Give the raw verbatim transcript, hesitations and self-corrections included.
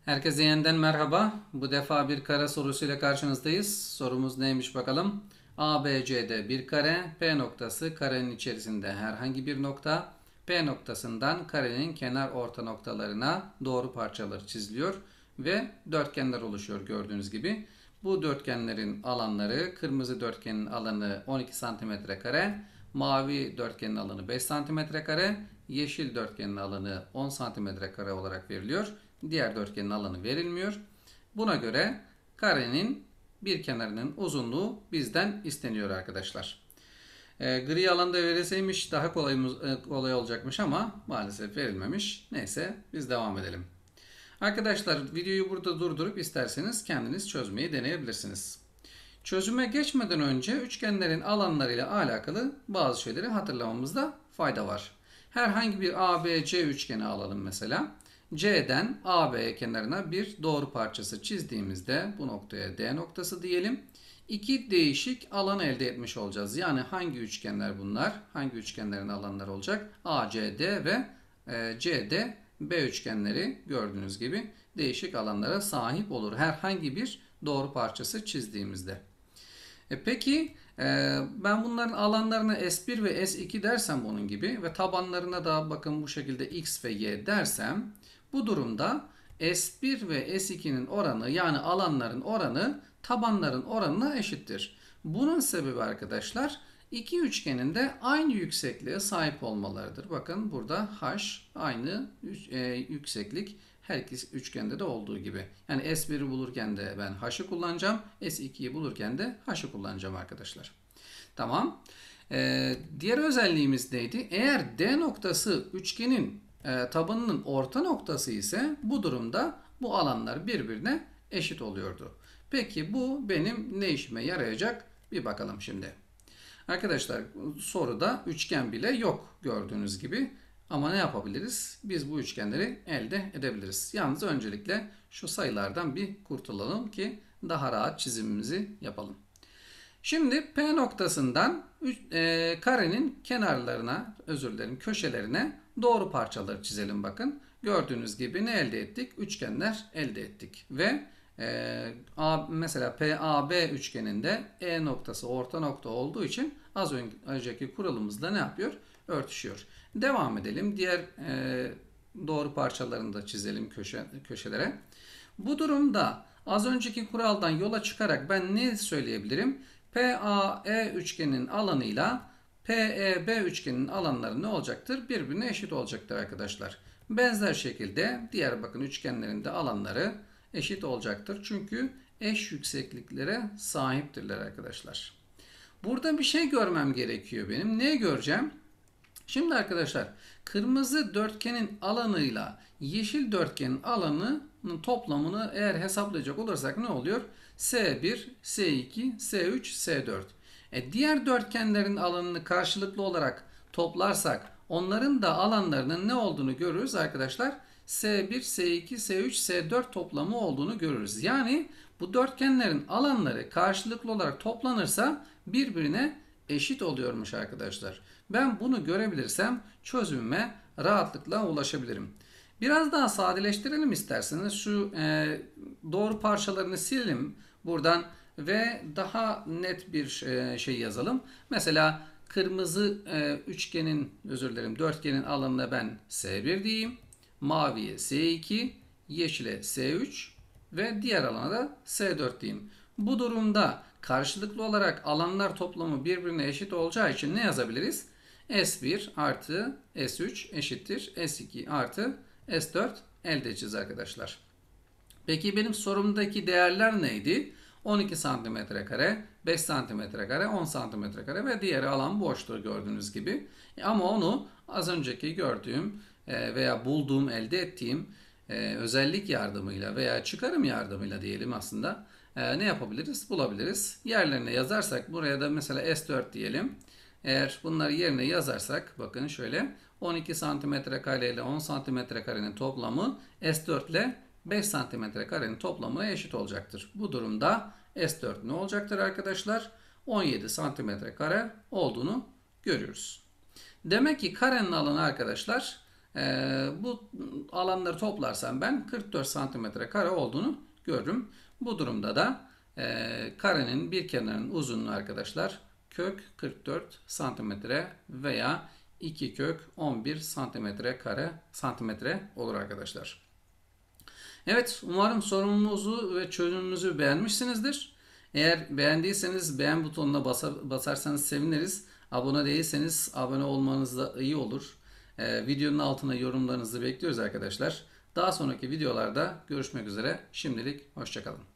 Herkese yeniden merhaba. Bu defa bir kare sorusuyla karşınızdayız. Sorumuz neymiş bakalım? A B C'de bir kare, P noktası karenin içerisinde herhangi bir nokta. P noktasından karenin kenar orta noktalarına doğru parçalar çiziliyor ve dörtgenler oluşuyor gördüğünüz gibi. Bu dörtgenlerin alanları, kırmızı dörtgenin alanı on iki santimetre kare, mavi dörtgenin alanı beş santimetre kare, yeşil dörtgenin alanı on santimetre kare olarak veriliyor. Diğer dörtgenin alanı verilmiyor. Buna göre karenin bir kenarının uzunluğu bizden isteniyor arkadaşlar. E, gri alanda verilseymiş daha kolay, e, kolay olacakmış ama maalesef verilmemiş. Neyse biz devam edelim. Arkadaşlar videoyu burada durdurup isterseniz kendiniz çözmeyi deneyebilirsiniz. Çözüme geçmeden önce üçgenlerin alanlarıyla alakalı bazı şeyleri hatırlamamızda fayda var. Herhangi bir A B C üçgeni alalım mesela. C'den A B kenarına bir doğru parçası çizdiğimizde bu noktaya D noktası diyelim. İki değişik alan elde etmiş olacağız. Yani hangi üçgenler bunlar? Hangi üçgenlerin alanları olacak? A C D ve e, C D B üçgenleri gördüğünüz gibi değişik alanlara sahip olur. Herhangi bir doğru parçası çizdiğimizde. E peki e, ben bunların alanlarına S bir ve S iki dersem bunun gibi ve tabanlarına da bakın bu şekilde X ve Y dersem bu durumda S bir ve S ikinin oranı yani alanların oranı tabanların oranına eşittir. Bunun sebebi arkadaşlar iki üçgenin de aynı yüksekliğe sahip olmalarıdır. Bakın burada H aynı e, yükseklik her iki üçgende de olduğu gibi. Yani S biri bulurken de ben H'ı kullanacağım. S ikiyi bulurken de H'ı kullanacağım arkadaşlar. Tamam. Ee, diğer özelliğimiz neydi? Eğer D noktası üçgenin e, tabanının orta noktası ise bu durumda bu alanlar birbirine eşit oluyordu. Peki bu benim ne işime yarayacak? Bir bakalım şimdi. Arkadaşlar soruda üçgen bile yok gördüğünüz gibi. Ama ne yapabiliriz? Biz bu üçgenleri elde edebiliriz. Yalnız öncelikle şu sayılardan bir kurtulalım ki daha rahat çizimimizi yapalım. Şimdi P noktasından e, karenin kenarlarına, özür dilerim köşelerine doğru parçaları çizelim bakın. Gördüğünüz gibi ne elde ettik? Üçgenler elde ettik. Ve e, A, mesela P A B üçgeninde E noktası orta nokta olduğu için az önceki kuralımızla ne yapıyor? Örtüşüyor. Devam edelim. Diğer e, doğru parçalarını da çizelim köşe, köşelere. Bu durumda az önceki kuraldan yola çıkarak ben ne söyleyebilirim? P A E üçgenin alanıyla P E B üçgenin alanları ne olacaktır? Birbirine eşit olacaktır arkadaşlar. Benzer şekilde diğer bakın üçgenlerin de alanları eşit olacaktır. Çünkü eş yüksekliklere sahiptirler arkadaşlar. Burada bir şey görmem gerekiyor benim. Ne göreceğim? Şimdi arkadaşlar kırmızı dörtgenin alanıyla yeşil dörtgenin alanının toplamını eğer hesaplayacak olursak ne oluyor? S bir, S iki, S üç, S dört. E diğer dörtgenlerin alanını karşılıklı olarak toplarsak onların da alanlarının ne olduğunu görürüz arkadaşlar. S bir, S iki, S üç, S dört toplamı olduğunu görürüz. Yani bu dörtgenlerin alanları karşılıklı olarak toplanırsa birbirine eşit oluyormuş arkadaşlar. Ben bunu görebilirsem çözümüme rahatlıkla ulaşabilirim. Biraz daha sadeleştirelim isterseniz. Şu e, doğru parçalarını silelim buradan ve daha net bir e, şey yazalım. Mesela kırmızı e, üçgenin, özür dilerim, dörtgenin alanına ben S bir diyeyim. Maviye S iki, yeşile S üç ve diğer alana da S dört diyeyim. Bu durumda karşılıklı olarak alanlar toplamı birbirine eşit olacağı için ne yazabiliriz? S bir artı S üç eşittir S iki artı S dört elde edeceğiz arkadaşlar. Peki benim sorumdaki değerler neydi? on iki santimetre kare, beş santimetre kare, on santimetre kare ve diğeri alan boşluğu gördüğünüz gibi. Ama onu az önceki gördüğüm veya bulduğum, elde ettiğim özellik yardımıyla veya çıkarım yardımıyla diyelim aslında ne yapabiliriz? Bulabiliriz. Yerlerine yazarsak buraya da mesela S dört diyelim. Eğer bunları yerine yazarsak bakın şöyle on iki santimetre kare ile on santimetre karenin toplamı S dört ile beş santimetre karenin toplamına eşit olacaktır. Bu durumda S dört ne olacaktır arkadaşlar? on yedi santimetre kare olduğunu görüyoruz. Demek ki karenin alanı arkadaşlar Ee, bu alanları toplarsam ben kırk dört santimetre kare olduğunu görürüm. Bu durumda da e, karenin bir kenarının uzunluğu arkadaşlar kök kırk dört santimetre veya iki kök on bir santimetre kare santimetre olur arkadaşlar. Evet, umarım sorumuzu ve çözümümüzü beğenmişsinizdir. Eğer beğendiyseniz beğen butonuna basar, basarsanız seviniriz. Abone değilseniz abone olmanız da iyi olur. Ee, videonun altına yorumlarınızı bekliyoruz arkadaşlar. Daha sonraki videolarda görüşmek üzere. Şimdilik hoşça kalın.